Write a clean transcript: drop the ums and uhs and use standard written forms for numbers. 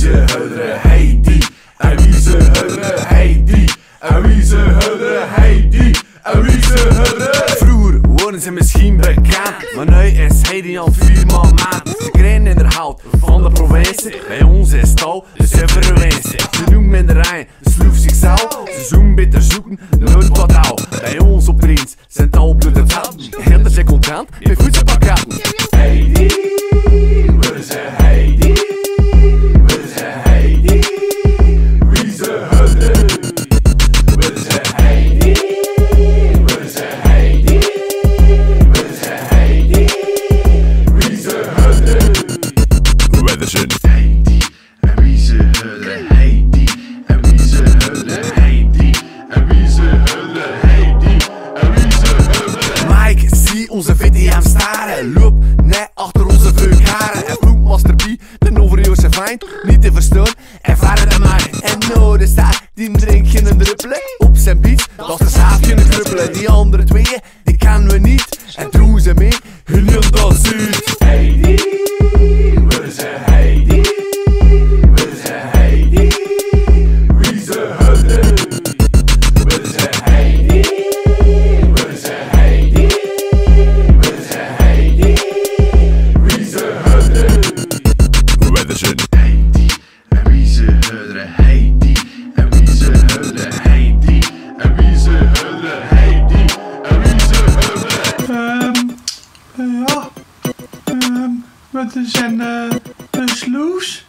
ze hudderen Heidi? En wie ze hudderen Heidi? En wie ze hudderen Heidi? En wie ze hudderen? Vroeger worden ze misschien bekend, maar nu is Heidi al 4 maand. Ze krijgen in de hout van de provincie. Bij ons is het al de zuiverwijze. Ze noemen in de rij, de sloef zichzelf. Ze zoeken beter zoeken, nooit wat oud. Bij ons op trains zijn het al bloed en vet. Hinders zijn content met voedselpakketten. Heidi, willen ze Heidi? Willen ze Heidi? Wie ze hudderen? Willen ze Heidi? Willen ze Heidi? Willen ze Heidi? Wie ze hudderen? Willen ze Heidi? En wie ze hudderen Heidi? En wie ze hudderen Heidi? En wie ze hudderen Heidi? En wie ze hudderen? Mike, zie onze VTM staren. Loop net achter onze veugharen. En vroeg Master B, de overjoorse fijn. Niet te verstaan en varen de mij. En nou, de staat, die drinkt geen druppelen. Op zijn beats, dat is de zaad geen kruppelen. Die andere tweeën, die kennen we niet. En doen ze mee, hun heel dat ziet. Heidi, willen ze Heidi? Willen ze Heidi? Wie ze hudderen? Willen ze Heidi? Willen ze Heidi? Willen ze Heidi? Wie ze hudderen? Willen ze Heidi? En wie ze hudderen Heidi? En wie ze hudderen Heidi? En wie ze hudderen Heidi? En wie ze hudderen? Ja. Wat is een sloes?